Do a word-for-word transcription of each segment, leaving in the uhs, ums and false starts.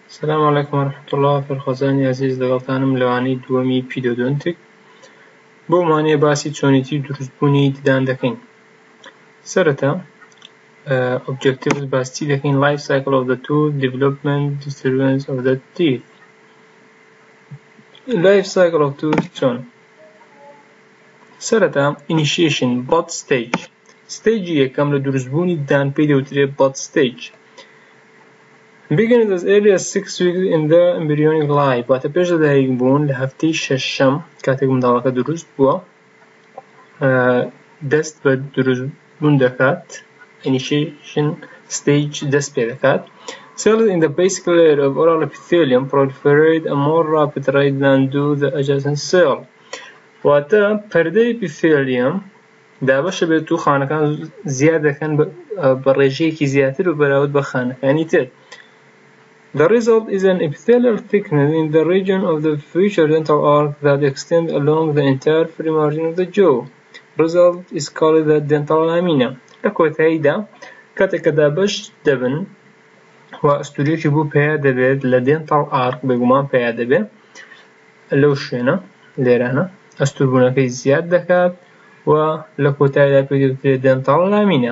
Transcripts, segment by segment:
السلام عليكم ورحمة الله فالخزاني عزيز لەگەڵتانم لەوانەی دووەمی پیدۆدۆنتێک بۆ مانێ باسی چۆنیتی دروستبوونی ددان دەکەین. سەرەتا objectives باسی دەکەین life cycle of the tooth, development, disturbance of the teeth. life cycle of tooth چۆن؟ سەرەتا initiation bud stage stage یەکەم لە دروستبوونی ددان پێی دەوترێت bud stage. Begins as early as six weeks in the embryonic life. واتە پێش لەدایک بوون لە هەفتەی شەشەم کاتێک منداڵەکە دروست بووە دەست بە دروستبوون دەکات. Initiation stage دەست پێ دەکات. Cells in the basic layer of oral epithelium proliferate at a more rapid rate than do the adjacent cell. واتە پەردەی epithelium دابەشە بێت و خانەکان زیاد دەکەن بە ڕێژەیەکی زیاتر و بەراورد بە خانەکانی تر. The result is an epithelial thickness in the region of the future dental arc that extends along the entire free margin of the jaw. Result is called the dental lamina. لەکۆتاییدا کاتێک کە دابەش دەبن و ئەستوورەیەکی بۆ پێیا دەبێت لە dental arc بێگومان پێیا دەبێت لەو شوێنە لێرانە ئەستووربوونەکەی زیاد دەکات و لە کۆتاییدا پێی دەوترێت dental lamina.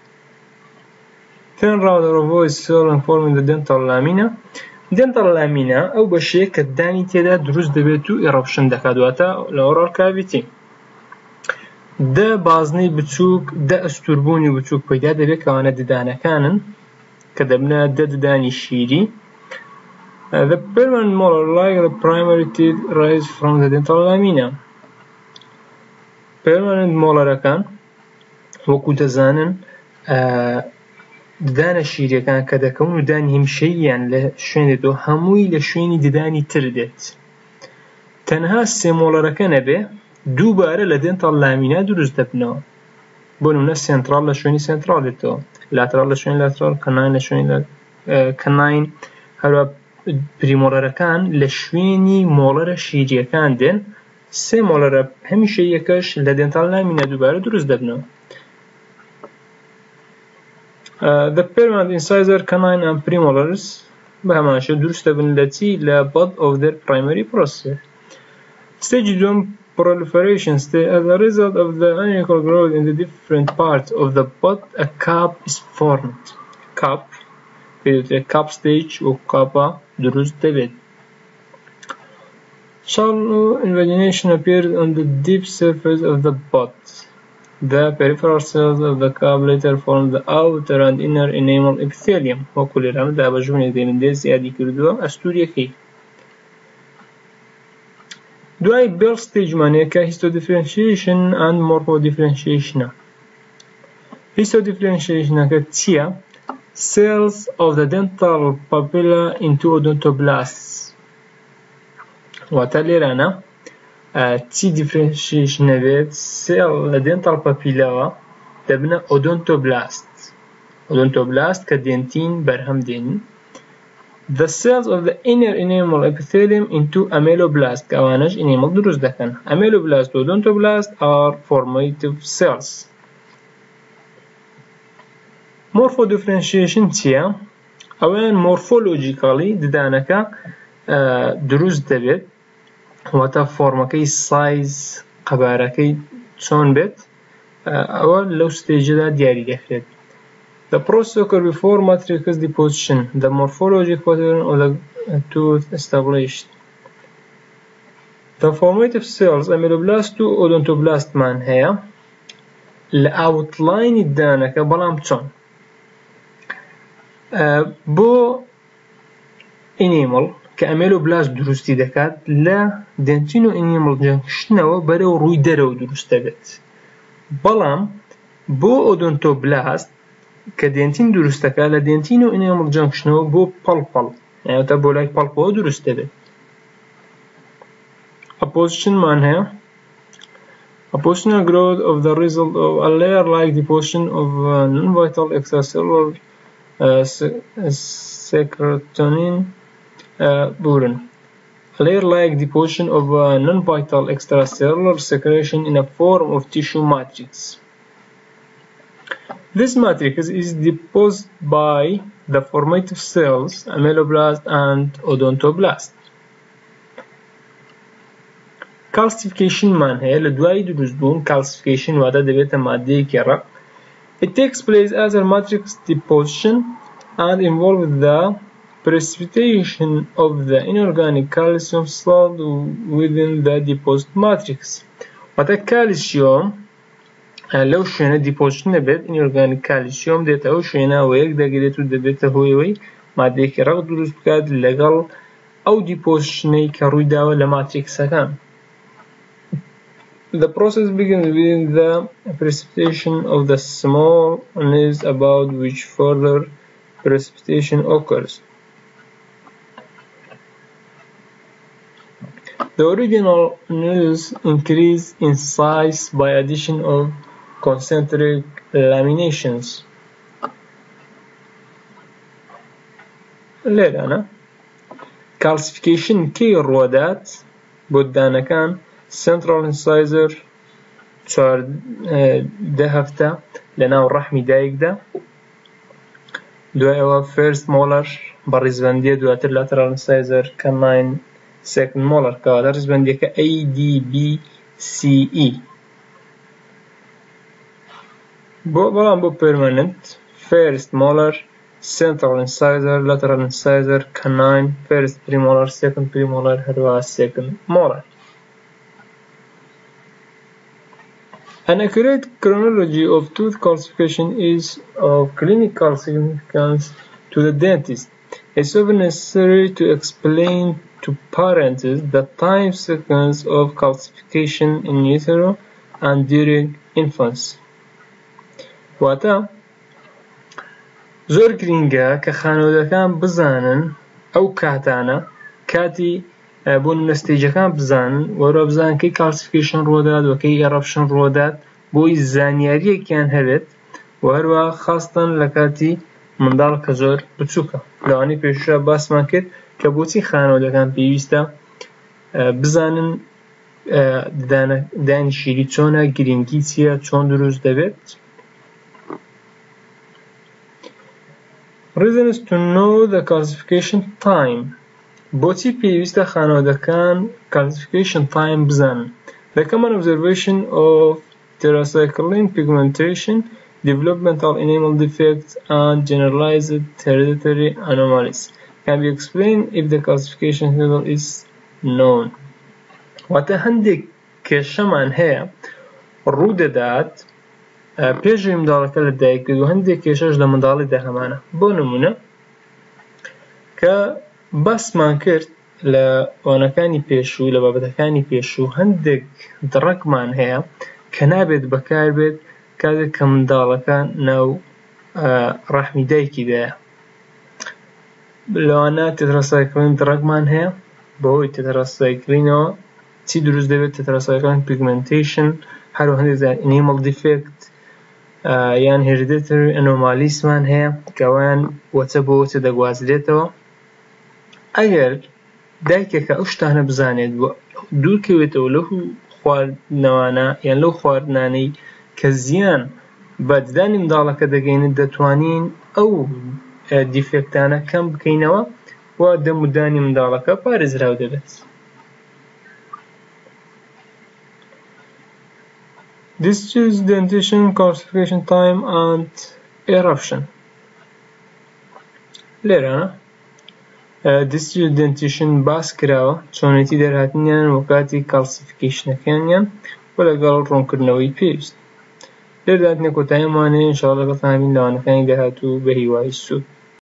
Thin router ovoid cell forming the dental lamina. dental lamina ئەو بەشەیە کە ددانی تێدا دروست دەبێت و eruption دەکات واتە لە oral cavity. دە بازنەی بچووک دە ئەستووربوونی بچووک پەیدا دەبێت کەوانە ددانەکانن کە دەبنە دە ددانی شیری. The permanent molar like the primary teeth rise from the dental lamina. permanent molarەکان وەکو دەزانن ددانە شیریەکان کە دەکەون و دانی هەمیشەییان لە شوێنێتەوە هەمووی لە شوێنی ددانی تر دێت. تەنها سێ مۆڵەرەکە نەبێ دووبارە لە dental lamina دروست دەبنەوە. بۆ نمونە سنترال لە شوێنی سنترال دێتەوە، لاترال لە شوێنی لاترال، کەناین لە شوێنی کەناین، هەروە پریمۆڵەرەکان لە شوێنی مۆڵەرە شیریەکان دێن. سێ مۆڵەرە هەمیشەییەکەش لە dental lamina دووبارە دروست دەبنەوە. Uh, the permanent incisor, canine and premolars بهمانشە دروست دەبن لە چی؟ لە bud of their primary process. Stage دوم proliferation stage. As a result of the unequal growth in the different parts of the bud, a cap is formed. Cap a cap stage و کاپا دروست دەبێت. Shallow invagination appears on the deep surface of the bud. The peripheral cells of the cap later form the outer and inner enamel epithelium. وەکو لێرەمە دابەژبوونێک دەبێت زیادی کردووە ئەستوورەکەی. دوای Bell stage-مانەیە کە histodifferentiation and morphodifferentiation. histodifferentiation-ەکە چییە؟ Cells of the dental papilla into odontoblasts. واتە لێرانە چی differentiation نەبێت؟ سێڵ لە dental papillaەوە دەبنە odontoblasts. odontoblasts کە دێنتین بەرهەم دێنین. The cells of the inner enamel epithelium into ameloblast کە ئەوانەش enamel دروست دەکەن. ameloblast و odontoblast are formative cells. morphodifferentiation چییە؟ ئەوەیان morphologically ددانەکە دروست دەبێت واتە فۆرمەکەی سایز قەبارەکەی چۆن بێت ئەوە لەو ستێجەدا دیاری دەکرێت. The process occurs before matrix deposition. The morphologic pattern of the tooth established. The formative cells ameloblast و odontoblast مان هەیە لە outline ددانەکە بەڵام چۆن؟ بۆ enamel کە ameloblast دروستی دەکات لە dentin و enamel junction-ەوە بەرەو ڕووی دەرەوە دروست دەبێت. بەڵام بۆ odontoblast کە dentin دروست دەکات لە dentin و enamel junction-ەوە بۆ پەڵپەڵ یانەوەتە بۆ لای پەڵپەوە دروست دەبێت. Apposition-مان هەیە. Appositional growth of the result of a layer-like deposition of non-vital extracellular secretonin Buren. A layer-like deposition of a non-vital extracellular secretion in a form of tissue matrix. This matrix is deposited by the formative cells, ameloblast and odontoblast. Calcification man هي لدواي دروزبون calcification وهذا دبيته مادة كرق. It takes place as a matrix deposition and involves the precipitation of the inorganic calcium salt within the deposit matrix. وهذا calcium لو شوينا deposition نبت inorganic calcium ديتا أو شوينا ويك دقيقة دبيته هوي وي مادة كرق دروز بكاد لقل أو deposition كروي داوة لماتريكس كان. The process begins with the precipitation of the small needles about which further precipitation occurs. The original needles increase in size by addition of concentric laminations. ليرة calcification كي الروادات بدانا كان central incisor چوار ده هفته لنا الرحمي دايق ده دو ايوا first molar برزبندية دواتر lateral incisor canine second molar كواتر رزبندية كا A D B C E بو بلان بو permanent first molar central incisor lateral incisor canine first premolar second premolar هروا second molar. An accurate chronology of tooth calcification is of clinical significance to the dentist. It's often necessary to explain to parents the time sequence of calcification in utero and during infancy. واتا زۆر گرینگە کە خانەوادەکان بزانن ئەو کاتانە کاتی بۆ نستێجەکان بزانن وەرە بزانن کەی calcification ڕۆدات و کەی eruption ڕۆدات بۆی زانیاریەکیان هەبێت و هەروە خاستن لە کاتی منداڵ کە زۆر بچووکە. لەوانەی پێشتر باسمان کرد کە بۆچی خانەوادەکان پێویستە بزانن دانی شیری چۆنە گرنگی چییە چۆن دروست دەبێت. Reasons to know the calcification time. بۆچی پێویستە خانەوادەکان calcification time بزانن. The common observation of tetracycline pigmentation, developmental enamel defects, and generalized hereditary anomalies can be explained if the calcification level is known. واتە هەندێک کێشەمان هەیە ڕوو دەدات پێشوی منداڵەکە لە دایکبێت و هەندێک کێشەش لە منداڵیدا هەمانە. بۆ نمونە کە باسمان کرد لە ئەوانەکانی پێشوو لە بابەتەکانی پێشوو هەندێک دڕەکمان هەیە کە نابێت بەکار بێت کاتێک کە منداڵەکە ناو ڕەحمی دایکیدایە. لەوانە تێتراسایکلین دڕەکمان هەیە بەهۆی تێتراسایکلینەوە چی دروست دەبێت تێتراسایکلین پیگمنتیشن هەروە هەندێک enamel defect یان hereditary anomaliesمان هەیە کە ئەویان وەچە بۆ وەچە دەگوازرێتەوە. ئەگەر دایکێکە ئەو شتانە بزانێت دوورکەوێتەوە لەو خواردنەوانە یان لەو خواردنانەی کە زیان بە ددانی منداڵەکە دەگەینێت دەتوانین ئەو دیفێکتانە کەم بکەینەوە و دەم و دانی منداڵەکە پارێزراو دەبێت. Discharge dentition, calcification time and eruption. لێرانە discharge dentition باس کراوە چۆنێتی دەرهاتنیان و کاتی calcificationەکانیان و لەگەڵ ڕوونکردنەوەی پێویست. لێرە داتنێ کۆتاییمانەیە ئینشاڵڵا لەگەڵتان بین لەوانەکانی داهاتوو بە هیوای سوود.